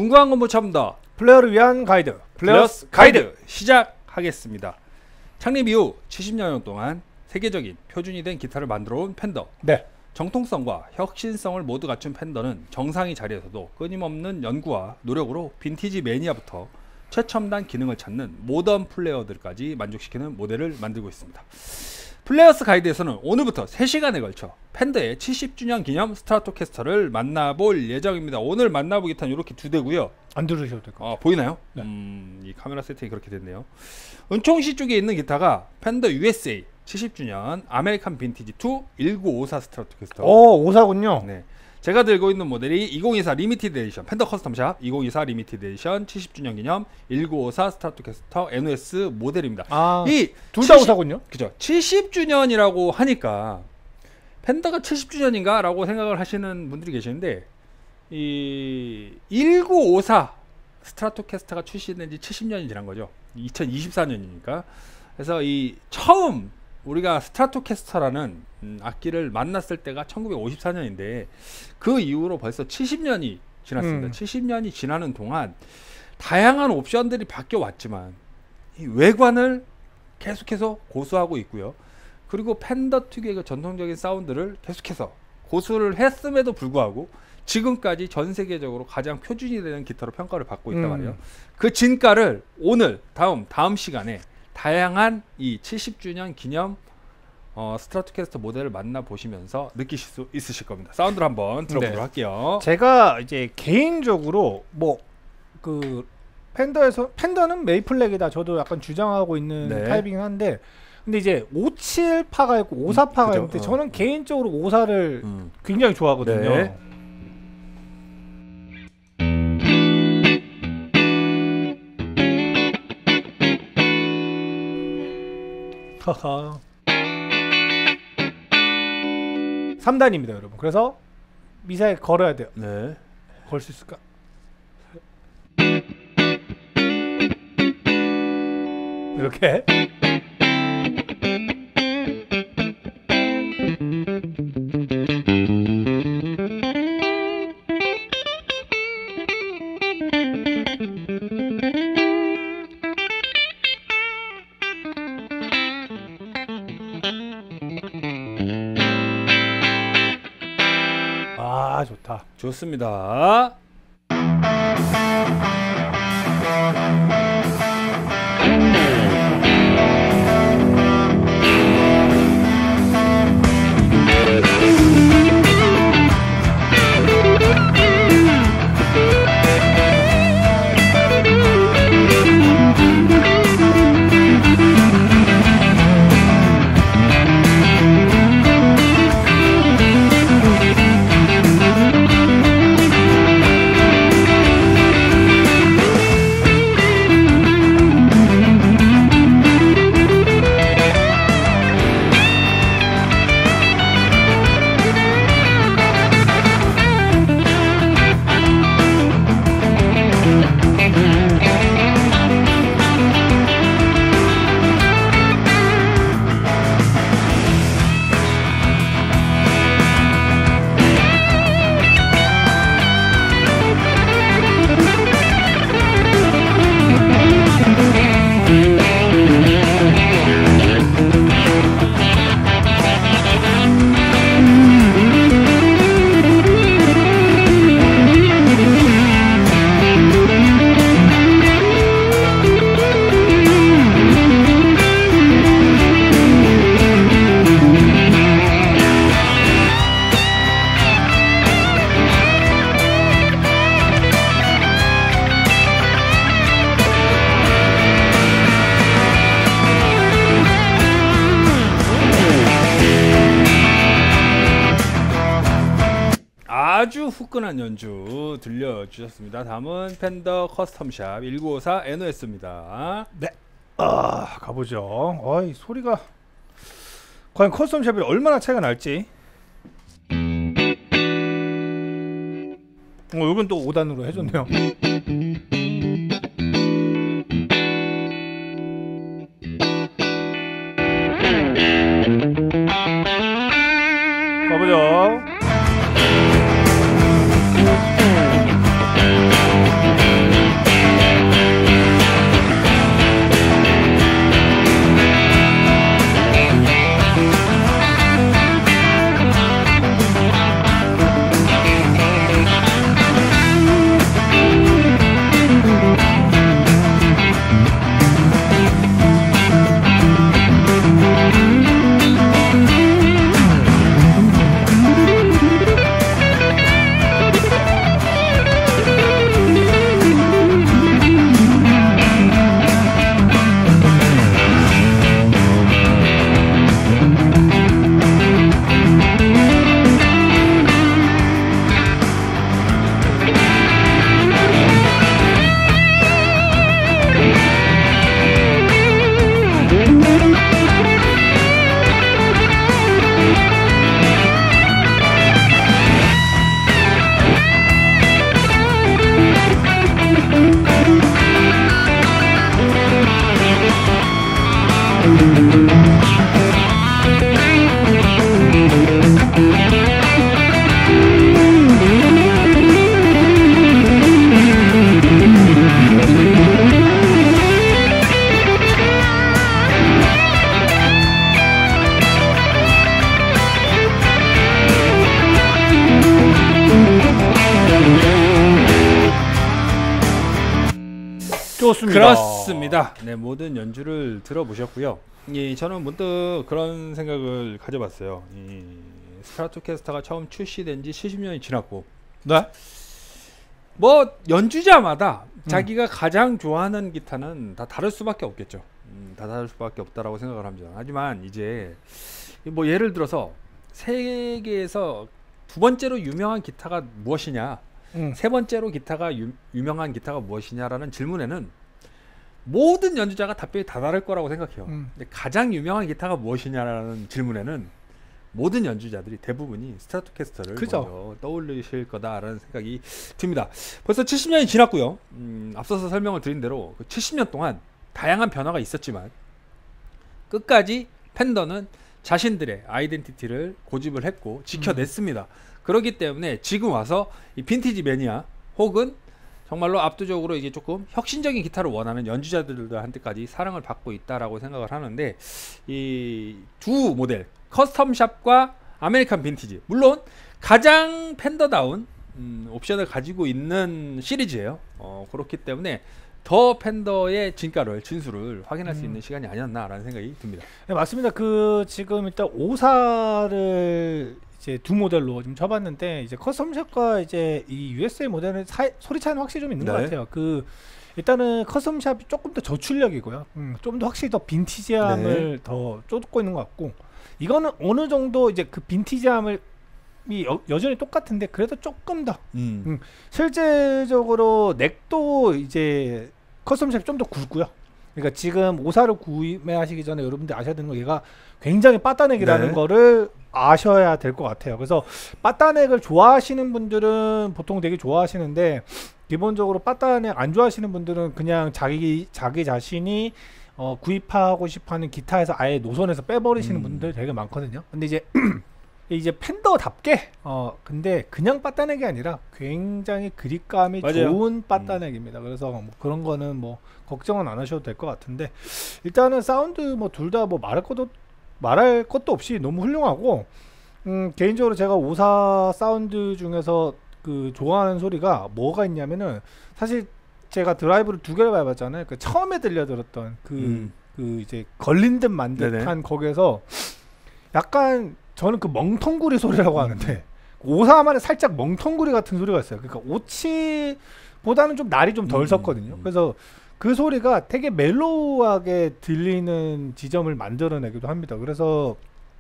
궁금한 건 못 참다. 플레이어를 위한 가이드. 플레이어스 가이드 시작하겠습니다. 창립 이후 70여 년 동안 세계적인 표준이 된 기타를 만들어온 펜더. 네. 정통성과 혁신성을 모두 갖춘 펜더는 정상의 자리에서도 끊임없는 연구와 노력으로 빈티지 매니아부터 최첨단 기능을 찾는 모던 플레이어들까지 만족시키는 모델을 만들고 있습니다. 플레이어스 가이드에서는 오늘부터 3시간에 걸쳐 펜더의 70주년 기념 스트라토캐스터를 만나볼 예정입니다. 오늘 만나볼 기타는 이렇게 2대고요. 안 들으셔도 될 것 같아요. 보이나요? 네. 이 카메라 세팅이 그렇게 됐네요. 은총시 쪽에 있는 기타가 펜더 USA 70주년 아메리칸 빈티지 2 1954 스트라토캐스터. 오, 54군요. 네. 제가 들고 있는 모델이 2024 리미티드 에디션 펜더 커스텀샵 2024 리미티드 에디션 70주년 기념 1954 스트라토캐스터 NOS 모델입니다. 이 둘 다 54군요? 그죠. 70주년이라고 하니까 펜더가 70주년인가 라고 생각을 하시는 분들이 계시는데, 이 1954 스트라토캐스터가 출시된 지 70년이 지난 거죠. 2024년이니까. 그래서 이 처음 우리가 스트라토캐스터라는 악기를 만났을 때가 1954년인데 그 이후로 벌써 70년이 지났습니다. 70년이 지나는 동안 다양한 옵션들이 바뀌어 왔지만 이 외관을 계속해서 고수하고 있고요. 그리고 펜더 특유의 그 전통적인 사운드를 계속해서 고수를 했음에도 불구하고 지금까지 전 세계적으로 가장 표준이 되는 기타로 평가를 받고 있단 말이에요. 그 진가를 오늘 다음 시간에 다양한 이 70주년 기념 스트라토캐스터 모델을 만나보시면서 느끼실 수 있으실 겁니다. 사운드를 한번 들어보도록 할게요. 제가 이제 개인적으로 뭐 그 펜더는 메이플렉이다 저도 약간 주장하고 있는 타입이긴 한데, 근데 이제 57파가 있고 54파가 있는데 저는 개인적으로 54를 굉장히 좋아하거든요. 네. 하하. 3단입니다 여러분. 그래서 미사일 걸어야 돼요. 네. 걸 수 있을까? 이렇게. 아, 좋다. 좋습니다. 아주 후끈한 연주 들려주셨습니다. 다음은 펜더 커스텀샵 1954 NOS입니다. 네. 가보죠. 이 소리가 과연 커스텀샵이 얼마나 차이가 날지. 이건 또 5단으로 해줬네요. 가보죠. 좋습니다. 그렇습니다. 네, 모든 연주를 들어보셨고요. 저는 문득 그런 생각을 가져봤어요. 이 스트라토캐스터가 처음 출시된 지 70년이 지났고, 네? 뭐 연주자마다 자기가 가장 좋아하는 기타는 다 다를 수밖에 없겠죠. 다 다를 수밖에 없다라고 생각을 합니다. 하지만 이제 뭐 예를 들어서 세계에서 두 번째로 유명한 기타가 무엇이냐, 세 번째로 유명한 기타가 무엇이냐라는 질문에는 모든 연주자가 답변이 다 다를 거라고 생각해요. 근데 가장 유명한 기타가 무엇이냐라는 질문에는 모든 연주자들이 대부분이 스트라토캐스터를 먼저 떠올리실 거다라는 생각이 듭니다. 벌써 70년이 지났고요. 앞서서 설명을 드린 대로 그 70년 동안 다양한 변화가 있었지만 끝까지 펜더는 자신들의 아이덴티티를 고집을 했고 지켜냈습니다. 그렇기 때문에 지금 와서 이 빈티지 매니아 혹은 정말로 압도적으로 이게 조금 혁신적인 기타를 원하는 연주자들한테까지 사랑을 받고 있다라고 생각을 하는데, 이 두 모델 커스텀샵과 아메리칸 빈티지, 물론 가장 펜더다운 옵션을 가지고 있는 시리즈예요. 그렇기 때문에 더 펜더의 진수를 확인할 수 있는 시간이 아니었나라는 생각이 듭니다. 네, 맞습니다. 그 지금 일단 5사를 이제 두 모델로 지금 쳐봤는데, 이제 커스텀샵과 이제 이 USA 모델은 소리 차이는 확실히 좀 있는 것 같아요. 그 일단은 커스텀샵이 조금 더 저출력이고요. 좀 더 확실히 더 빈티지함을 더 쫓고 있는 것 같고, 이거는 어느 정도 이제 그 빈티지함을 여전히 똑같은데 그래도 조금 더 실제적으로 넥도 이제 커스텀샵이 좀 더 굵고요. 그러니까 지금 5사를 구매하시기 전에 여러분들 아셔야 되는 거, 얘가 굉장히 빠따넥이라는 거를 아셔야 될 것 같아요. 그래서 빠따넥을 좋아하시는 분들은 보통 되게 좋아하시는데, 기본적으로 빠따넥 안 좋아하시는 분들은 그냥 자기 자신이 구입하고 싶어하는 기타에서 아예 노선에서 빼버리시는 분들 되게 많거든요. 근데 이제 펜더답게 근데 그냥 빠따넥이 아니라 굉장히 그립감이 좋은 빠따넥입니다. 그래서 뭐 그런 거는 뭐 걱정은 안 하셔도 될 것 같은데, 일단은 사운드 뭐 둘 다 뭐 말할 것도 없이 너무 훌륭하고, 개인적으로 제가 5사 사운드 중에서 그 좋아하는 소리가 뭐가 있냐면은, 사실 제가 드라이브를 2개를 밟았잖아요. 그 처음에 들려들었던 그 이제 걸린 듯 만 듯한 거기에서 약간 저는 그 멍텅구리 소리라고 하는데, 5사만에 살짝 멍텅구리 같은 소리가 있어요. 그러니까 57보다는 좀 날이 좀 덜 섰거든요. 그래서 그 소리가 되게 멜로우하게 들리는 지점을 만들어내기도 합니다. 그래서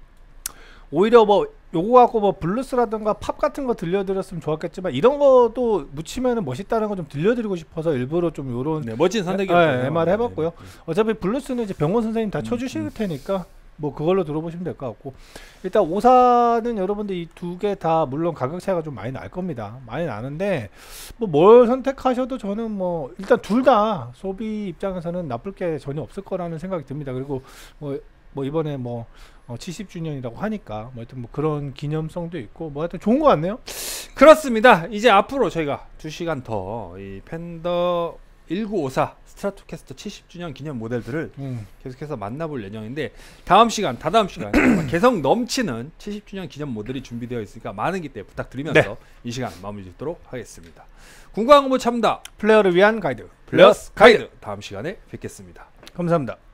오히려 뭐 요거 갖고 뭐 블루스라든가 팝 같은 거 들려드렸으면 좋았겠지만, 이런 것도 묻히면은 멋있다는 거 좀 들려드리고 싶어서 일부러 좀 요런 멋진 선택이었어요. MR 해봤고요. 어차피 블루스는 이제 병원 선생님 다 쳐주실 테니까 뭐 그걸로 들어보시면 될 것 같고, 일단 5사는 여러분들 이 두 개 다 물론 가격 차이가 좀 많이 날 겁니다. 많이 나는데 뭐 뭘 선택하셔도 저는 뭐 일단 둘 다 소비 입장에서는 나쁠 게 전혀 없을 거라는 생각이 듭니다. 그리고 뭐 이번에 뭐 70주년이라고 하니까 뭐 하여튼 뭐 그런 기념성도 있고 뭐 하여튼 좋은 것 같네요. 그렇습니다. 이제 앞으로 저희가 2시간 더 이 펜더 1954 스트라토캐스터 70주년 기념 모델들을 계속해서 만나볼 예정인데, 다다음 시간 개성 넘치는 70주년 기념 모델이 준비되어 있으니까 많은 기대 부탁드리면서 이 시간 마무리 짓도록 하겠습니다. 궁금한 거 뭐 참다 플레이어를 위한 가이드 플러스 가이드, 다음 시간에 뵙겠습니다. 감사합니다.